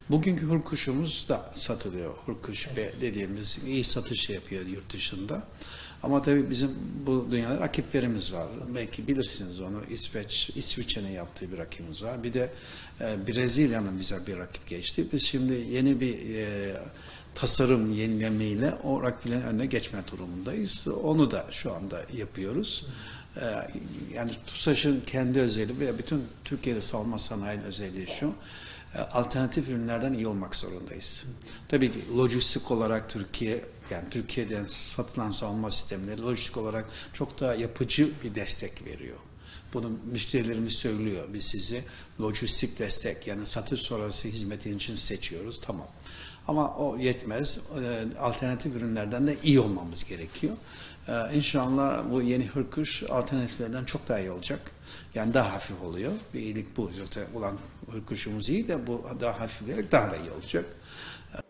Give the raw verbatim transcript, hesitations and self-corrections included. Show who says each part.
Speaker 1: Bugünkü hurkuşumuz da satılıyor. Hurkuş dediğimiz iyi satış yapıyor yurt dışında. Ama tabii bizim bu dünyada rakiplerimiz var. Belki bilirsiniz onu. İsveç, İsviçre'nin yaptığı bir rakibimiz var. Bir de e, Brezilya'nın bize bir rakip geçti. Biz şimdi yeni bir e, tasarım yenilemeyle o rakiplerin önüne geçme durumundayız. Onu da şu anda yapıyoruz. E, yani TUSAŞ'ın kendi özelliği ve bütün Türkiye'de savunma sanayinin özelliği şu. Alternatif ürünlerden iyi olmak zorundayız. Tabii ki lojistik olarak Türkiye, yani Türkiye'den satılan savunma sistemleri lojistik olarak çok daha yapıcı bir destek veriyor. Bunu müşterilerimiz söylüyor. Biz sizi lojistik destek, yani satış sonrası hizmetin için seçiyoruz. Tamam. Ama o yetmez. Alternatif ürünlerden de iyi olmamız gerekiyor. İnşallah bu yeni hırkuş alternatiflerden çok daha iyi olacak. Yani daha hafif oluyor. Bir iyilik bu. Zaten olan hırkuşumuz iyi de bu daha hafifleyerek daha da iyi olacak.